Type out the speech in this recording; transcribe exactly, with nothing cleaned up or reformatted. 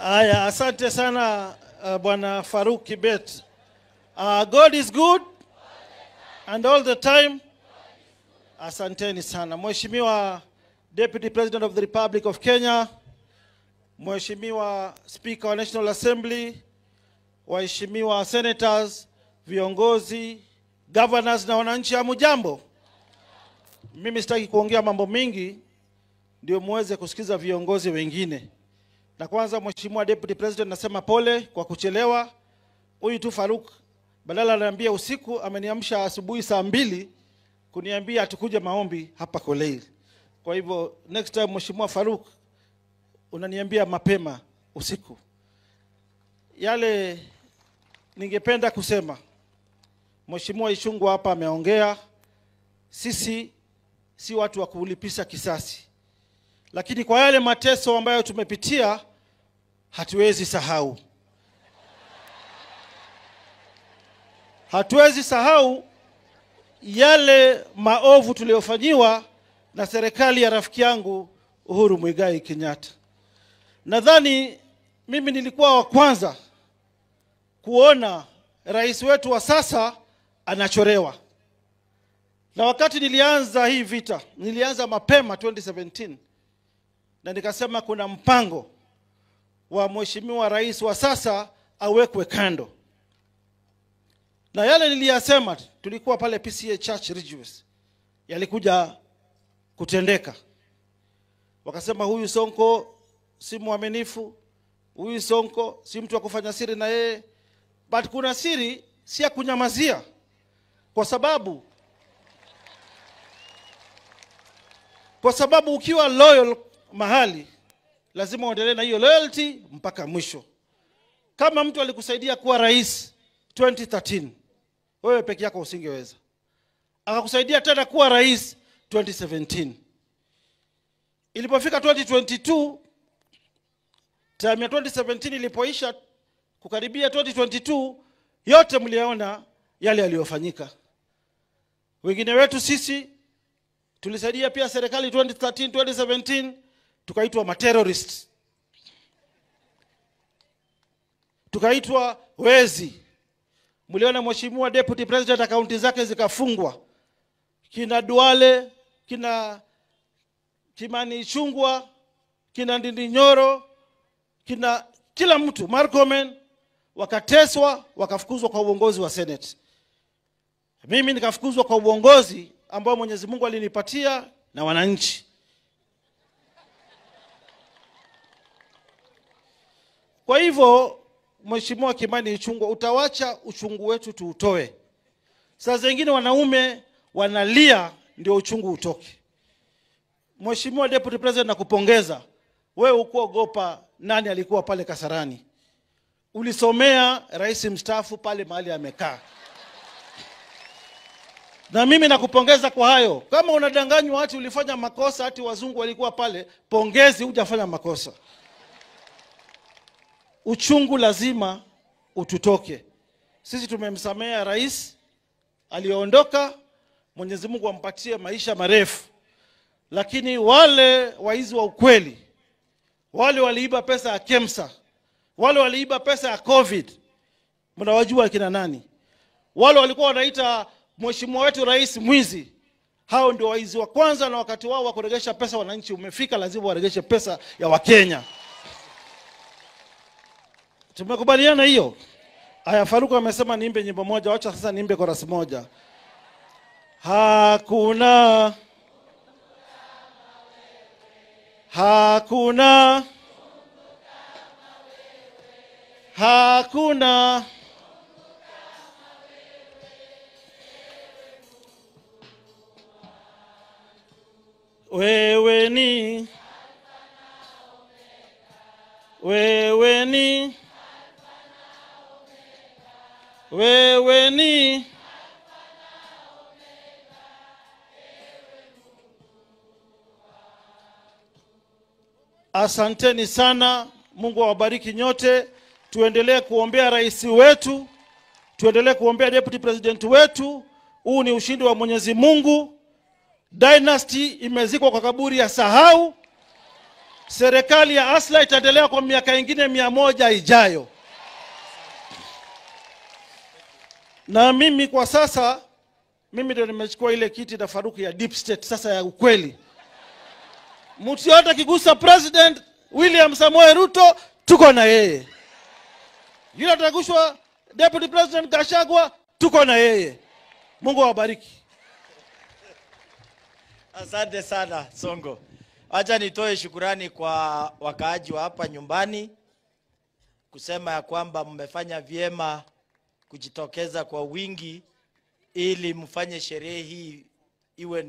Aya, asante sana uh, Bwana Faruk Kibet. Uh, God is good and all the time. Asanteni sana. Mheshimiwa Deputy President of the Republic of Kenya, Mheshimiwa Speaker wa National Assembly, waheshimiwa senators, viongozi, governors na wananchi, hamujambo. Mimi sitaki kuongea mambo mingi, ndio muweze kusikiza viongozi wengine. Na kwanza Mheshimiwa Deputy President, nasema pole kwa kuchelewa. Huyu tu Faruk badala ananiambia usiku, ameniamsha asubuhi saa mbili kuniambia atukuje maombi hapa Kolei. Kwa hivyo next time Mheshimiwa Faruk unaniambia mapema usiku. Yale ningependa kusema, Mheshimiwa Ishungwa hapa ameongea, sisi si watu wa kulipisha kisasi. Lakini kwa yale mateso ambayo tumepitia, hatuwezi sahau. Hatuwezi sahau yale maovu tuliyofanyiwa na serikali ya rafiki yangu Uhuru Muigai Kenyatta. Nadhani mimi nilikuwa wa kwanza kuona rais wetu wa sasa anachorewa. Na wakati nilianza hii vita, nilianza mapema twenty seventeen. Na nikasema kuna mpango wa Mheshimiwa rais wa sasa awekwe kando. Na yale niliyasema, tulikuwa pale P C A Church Ridgeways, yalikuja kutendeka. Wakasema huyu Sonko si mwaminifu, huyu Sonko si mtu wa kufanya siri na yeye. But kuna siri si ya kunyamazia, kwa sababu kwa sababu ukiwa loyal mahali lazima uendelee na hiyo loyalty mpaka mwisho. Kama mtu alikusaidia kuwa rais twenty thirteen, wewe peke yako usingeweza. Akakusaidia tena kuwa rais twenty seventeen. Ilipofika twenty twenty-two, time ya twenty seventeen ilipoisha kukaribia twenty twenty-two, yote mliona yale yaliyofanyika. Wengine wetu sisi tulisaidia pia serikali twenty thirteen twenty seventeen, tukaitwa materrorists, tukaitwa wezi. Mliona Mheshimiwa Deputy President akaunti zake zikafungwa. Kina Duale, kina Kimani Ichung'wah, kina Ndindi Nyoro, kina kila mtu, Markomen, wakateswa, wakafukuzwa kwa uongozi wa Senate. Mimi nikafukuzwa kwa uongozi ambao Mwenyezi Mungu alinipatia na wananchi. Kwa hivyo Mheshimiwa Kimani Ichung'wah, utawacha uchungu wetu tuutoe. Saa zingine wanaume wanalia ndio uchungu utoke. Mheshimiwa Deputy President, nakupongeza. Wewe ukuogopa nani alikuwa pale Kasarani. Ulisomea rais mstaafu pale mahali amekaa. Na mimi nakupongeza kwa hayo. Kama unadanganywa ati ulifanya makosa ati wazungu walikuwa pale, pongezi, hujafanya makosa. Uchungu lazima ututoke. Sisi tumemsamea rais aliondoka, Mwenyezi Mungu ampatie maisha marefu. Lakini wale waizi wa ukweli, wale waliiba pesa ya Kemsa, wale waliiba pesa ya COVID, mnawajua kina nani? Wale walikuwa wanaita Mheshimiwa wetu rais mwizi, hao ndio waizi wa kwanza, na wakati wao wa kuregesha pesa wananchi umefika, lazima waregeshe pesa ya Wakenya. Tumekubaliana hiyo? Aya, Faruk amesema niimbe nyimbo moja, wacha sasa niimbe chorus moja. Hakuna Hakuna Hakuna wewe ni wewe ni wewe ni Asanteni sana. Mungu awabariki nyote. Tuendelee kuombea rais wetu, tuendelee kuombea deputy president wetu. Huu ni ushindi wa Mwenyezi Mungu. Dynasty imezikwa kwa kaburi ya sahau. serikali ya Asla itaendelea kwa miaka ingine mia moja ijayo. Na mimi kwa sasa, mimi ndio nimechukua ile kiti na Faruku ya deep state sasa ya ukweli. Mtu yote kigusa President William Samoei Ruto, tuko na yeye. Yule atagushwa Deputy President Gachagua, tuko na yeye. Mungu awabariki. Asante sana Sonko. Acha nitoe shukurani kwa wakaaji wa hapa nyumbani kusema ya kwamba mmefanya vyema kujitokeza kwa wingi ili mfanye sherehe hii iwe